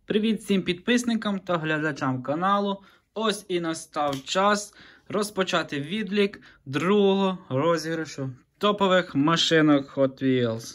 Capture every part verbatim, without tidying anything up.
Привіт всім підписникам та глядачам каналу. Ось і настав час розпочати відлік другого розіграшу топових машинок Hot Wheels.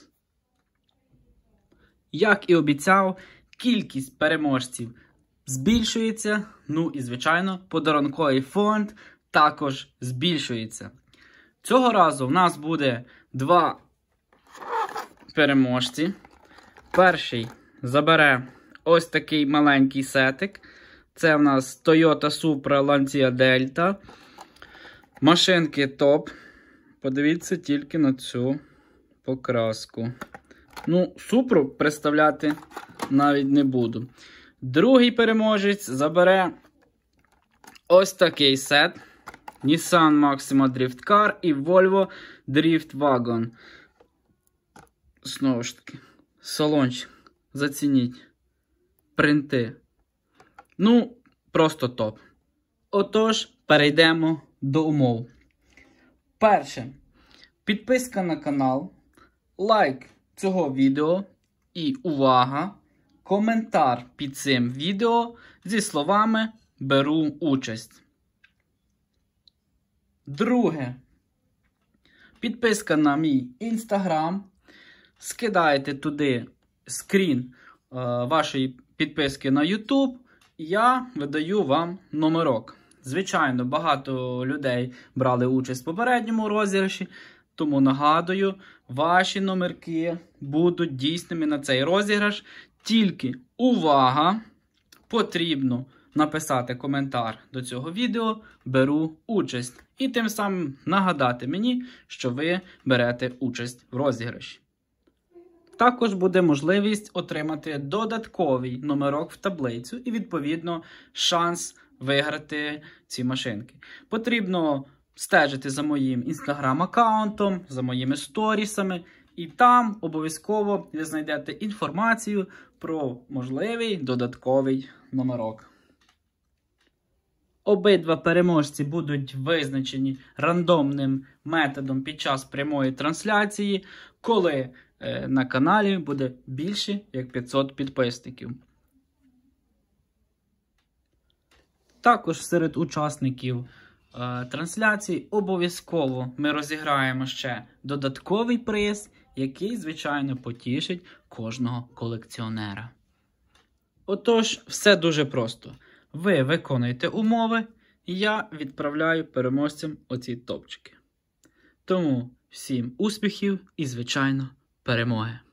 Як і обіцяв, кількість переможців збільшується, ну і звичайно подарунковий фонд також збільшується. Цього разу в нас буде два переможці. Перший забере ось такий маленький сетик. Це в нас Toyota Supra Lancia Delta. Машинки топ. Подивіться тільки на цю покраску. Ну, Supra представляти навіть не буду. Другий переможець забере ось такий сет. Nissan Maxima Drift Car і Volvo Drift Wagon. Знову ж таки, салончик. Зацініть. Принти. Ну, просто топ. Отож, перейдемо до умов. Перше. Підписка на канал, лайк цього відео і увага, коментар під цим відео зі словами «Беру участь». Друге. Підписка на мій інстаграм. Скидаєте туди скрін е, вашої підписки на ютуб. Я видаю вам номерок. Звичайно, багато людей брали участь в попередньому розіграші. Тому нагадую, ваші номерки будуть дійсними на цей розіграш. Тільки увага! Потрібно написати коментар до цього відео «Беру участь». І тим самим нагадати мені, що ви берете участь в розіграші. Також буде можливість отримати додатковий номерок в таблицю і, відповідно, шанс виграти ці машинки. Потрібно стежити за моїм інстаграм-аккаунтом, за моїми сторісами, і там обов'язково ви знайдете інформацію про можливий додатковий номерок. Обидва переможці будуть визначені рандомним методом під час прямої трансляції, коли е, на каналі буде більше як п'ятсот підписників. Також серед учасників е, трансляції обов'язково ми розіграємо ще додатковий приз, який, звичайно, потішить кожного колекціонера. Отож, все дуже просто. Ви виконуєте умови, і я відправляю переможцям оці топчики. Тому всім успіхів і, звичайно, перемоги!